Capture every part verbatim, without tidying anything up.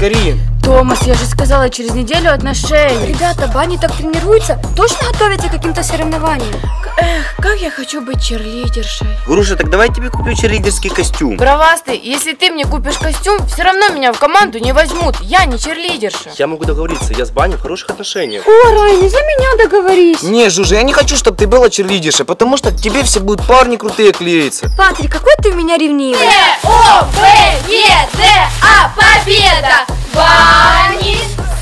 Карин. Томас, я же сказала, через неделю отношений. Ребята, Бани так тренируются. Точно готовятся к каким-то соревнованиям? Эх, как я хочу быть черлидершей. Груша, так давай я тебе куплю черлидерский костюм. Бравастый, если ты мне купишь костюм, все равно меня в команду не возьмут. Я не черлидерша. Я могу договориться, я с Баней в хороших отношениях. О, Рай, не за меня договорись. Не, Жужа, я не хочу, чтобы ты была черлидершей, потому что к тебе все будут парни крутые клеиться. Патрик, какой ты у меня ревнивый. О, Б, Е, Д, А, победа! Бани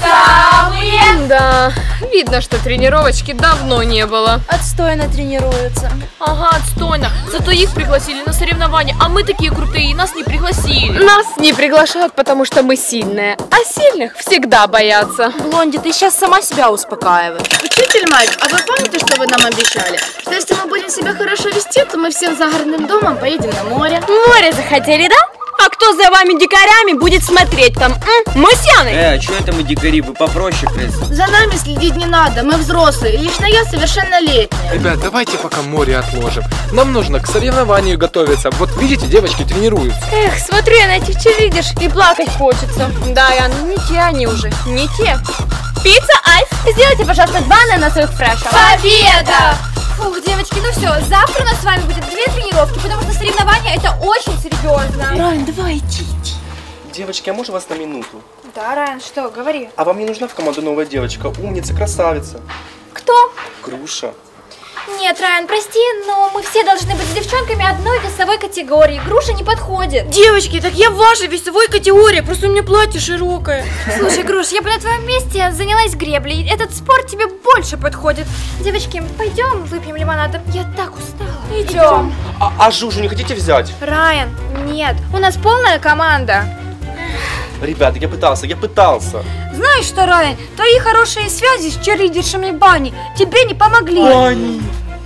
самые! Да, видно, что тренировочки давно не было. Отстойно тренируются. Ага, отстойно. Зато их пригласили на соревнования, а мы такие крутые, и нас не пригласили. Нас не приглашают, потому что мы сильные, а сильных всегда боятся. Блонди, ты сейчас сама себя успокаиваешь. Учитель Майк, а вы помните, что вы нам обещали? Что если мы будем себя хорошо вести, то мы всем загородным домом поедем на море. Море захотели, да? А кто за вами дикарями будет смотреть там? М? Мы с Яной. Э, а что это мы дикари? Вы попроще, крыс. За нами следить не надо, мы взрослые, лично я совершеннолетняя. Ребят, давайте пока море отложим. Нам нужно к соревнованию готовиться. Вот видите, девочки тренируются. Эх, смотрю я на этих черлидерш и плакать хочется. Да, Яна, не те они уже, не те. Пицца, айс. Сделайте, пожалуйста, два ананасовых фреша. Победа! Фух, девочки, ну все, завтра у нас с вами будет две тренировки, потому что соревнования это очень серьезно. Райан, давай иди. Девочки, а можно вас на минуту? Да, Райан, что, говори. А вам не нужна в команду новая девочка? Умница, красавица. Кто? Груша. Нет, Райан, прости, но мы все должны быть с девчонками одной весовой категории. Груша не подходит. Девочки, так я в вашей весовой категории, просто у меня платье широкое. Слушай, Груш, я бы на твоем месте занялась греблей. Этот спорт тебе больше подходит. Девочки, пойдем выпьем лимонада. Я так устала. Идем. А, а Жужу не хотите взять? Райан, нет, у нас полная команда. Ребята, я пытался, я пытался. Знаешь что, Райан, твои хорошие связи с черлидершами Бани тебе не помогли. Бани.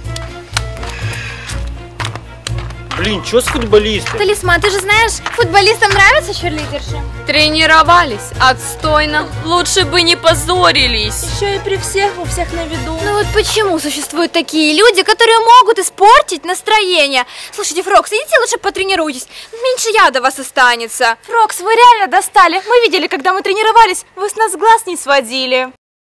Блин, что с футболистом? Талисман, ты же знаешь, футболистам нравятся черлидерши? Тренировались отстойно. Лучше бы не позорились. Еще и при всех, у всех на виду. Ну вот почему существуют такие люди, которые могут испортить настроение? Слушайте, Фрокс, идите лучше потренируйтесь. Меньше яда вас останется. Фрокс, вы реально достали. Мы видели, когда мы тренировались, вы с нас глаз не сводили.